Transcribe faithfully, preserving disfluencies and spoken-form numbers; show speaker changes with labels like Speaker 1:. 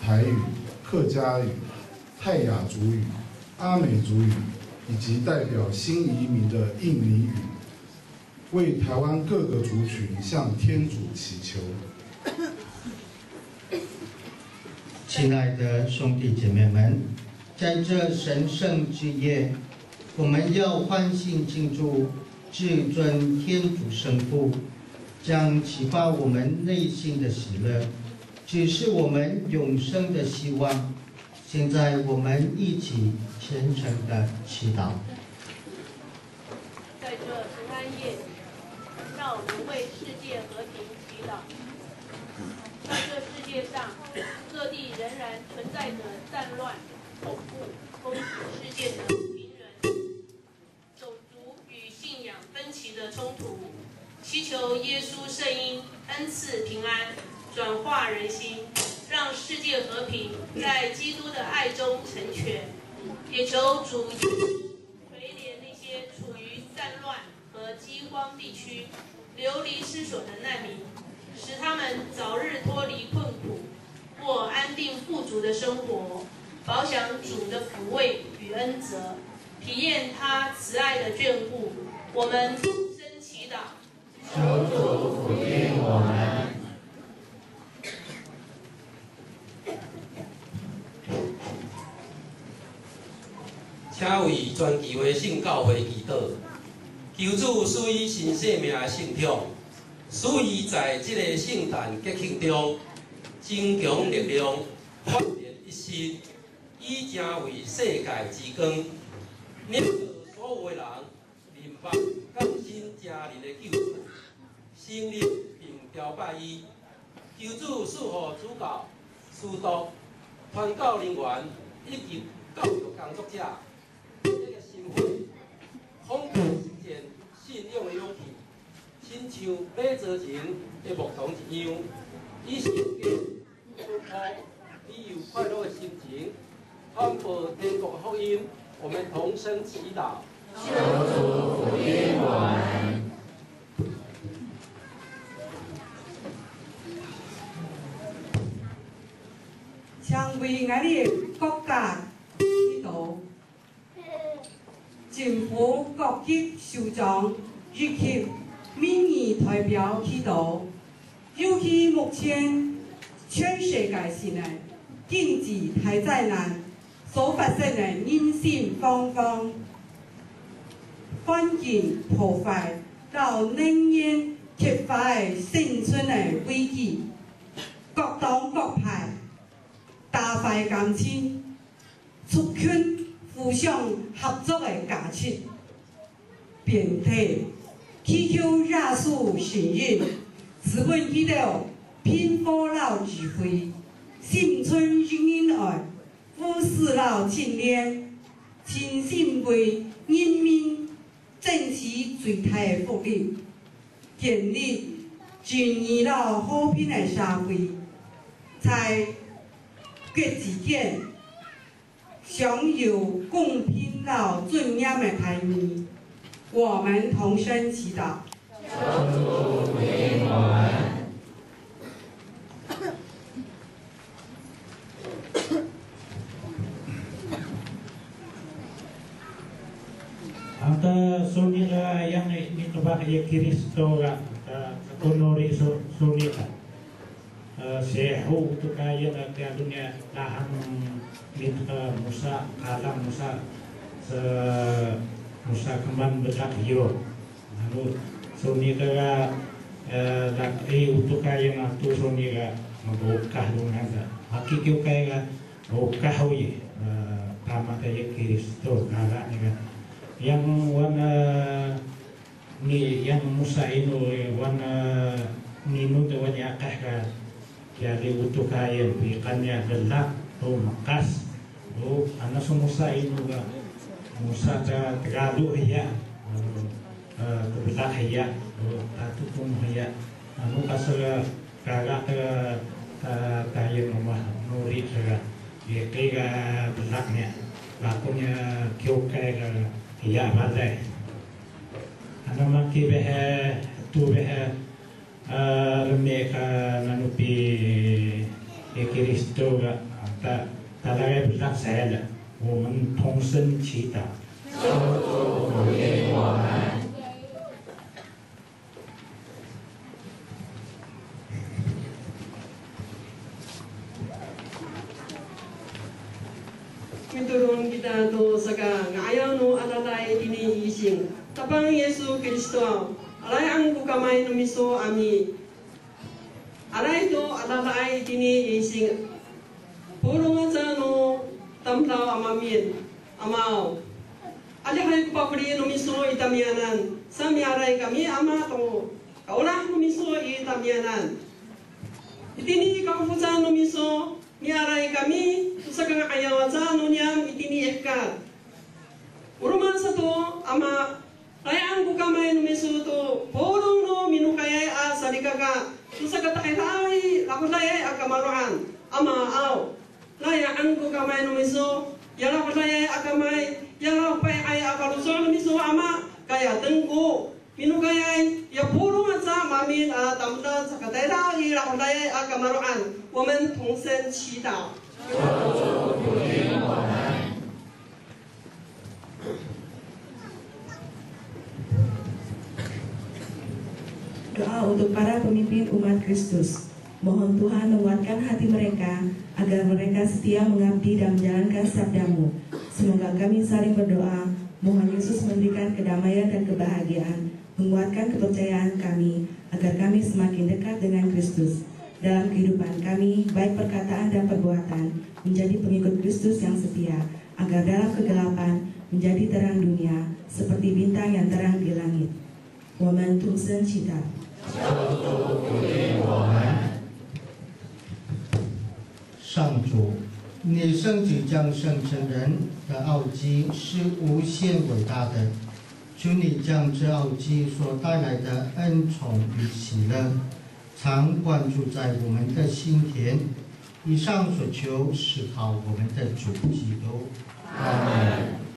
Speaker 1: 台语、客家语、泰雅族语、阿美族语，以及代表新移民的印尼语，为台湾各个族群向天主祈求。
Speaker 2: 亲爱的兄弟姐妹们，在这神圣之夜，我们要欢欣庆祝至尊天主圣父将启发我们内心的喜乐，指示我们永生的希望。现在我们一起虔诚的祈祷。
Speaker 3: 在这平安夜，让我们为世界和平祈祷。在这世界上，各地仍然存在着战乱、恐怖、风俗事件的名人、种族与信仰分歧的冲突，祈求耶稣圣婴恩赐平安，转化人心，让世界和平在基督的爱中成全。也求主垂怜那些处于战乱和饥荒地区、流离失所的难民，使他们早日脱离困苦，过安定富足的生活，饱享主的抚慰与恩泽，体验他慈爱的眷顾。我们同声祈祷，
Speaker 4: 求主抚恤我们。
Speaker 5: 请为全球的圣教会祈祷，求主赐予新生命的圣宠，使伊在这个圣诞节庆中增强力量，焕然一新，以成为世界之光，领导所有的人明白降生家人的救主，生日并朝拜伊。求主赐予主教、司督、传教人员以及教育工作者。这个心会，丰富实践信仰的勇气，亲像马泽前的牧童一样，以圣洁、淳朴、理由快乐的心情，传播天国福音。我们同声祈祷，
Speaker 4: 求主福荫我们。
Speaker 6: 请为咱的国家祈祷。政府各级首长以及民意代表祈祷，尤其目前全世界性的经济大灾难所发生的人心惶惶、环境破坏到能源缺乏的生存的危机，各党各派大快感情，促进互相合作的价值，并且祈求耶稣神人赐阮祈祷贫富老智慧，心存仁爱，俯视老清廉，真心为人民争取最大的福利，建立均宜老和平的社会，在各之间享有公平到尊严的台面。我们同声祈祷，
Speaker 4: 求主福荫我们。
Speaker 7: Anta sunila yang nitubak ya Kristo ga kunori sunila sehu tu kaya na kaya dunia lahan mit Musa alam Musa se Musa kembang betak yo lalu sunila dak e untuk kaya na tu sunila membukah dengan ga hakiki kaya ga bukah wi tamat ya Kristo kala ni ga yang wana ni yang Musa inu wana ninu te wanya akah ka jadi utuh kaya pikannya gelak tu makas tu ana so Musa inu ga Musa ta tegadu ya kebelah ya atu pun ya anu kasara kaga ta kaya rumah nuri saga ye kaya belaknya lakunya kyo kaya ya balai ana maki behe tu behe remeka nanupi 给基督的大大概不上谁了，我们同声祈祷。
Speaker 4: 求主福音我们。
Speaker 8: Miturun kita to saka ngayaw no alalay dini ising tapang Yesu Kristo alay ang kukamay no miso ami alay to alalay dini ising puro nga sa no tamtaw amamin amaw alay hay kupapuri no miso itamianan sa miaray kami ama to kaulah no miso itamianan itini kapusan no miso miaray kami sa kang ayawasan nunyam itini ekkat. Uruman sa to ama layang ko kamay numiso to porong no minukayay a sarikaga sa katay lakulay akamaruan ama aw layang ko kamay numiso yala kulay akamay yala pay ay akalusor numiso ama kaya tengko minukayay ya porong at sa mamin at tamdan sa katay lakulay akamaruan 我们同声祈祷。
Speaker 4: 求主福音我们。
Speaker 9: Doa untuk para pemimpin umat Kristus. Mohon Tuhan menguatkan hati mereka agar mereka setia mengabdi dan menjalankan sabda-Mu. Semoga kami saling berdoa. Mohon Yesus memberikan kedamaian dan kebahagiaan, menguatkan kepercayaan kami agar kami semakin dekat dengan Kristus. Dalam kehidupan kami, baik perkataan dan perbuatan, menjadi pengikut Kristus yang setia, agar dalam kegelapan menjadi terang dunia, seperti bintang yang terang di langit. 我们同声祈祷。
Speaker 2: 上主，你圣子降生成人的奥迹是无限伟大的，求你将这奥迹所带来的恩宠与喜乐，常灌注在我们的心田。以上所求是靠我们的主基督。阿门。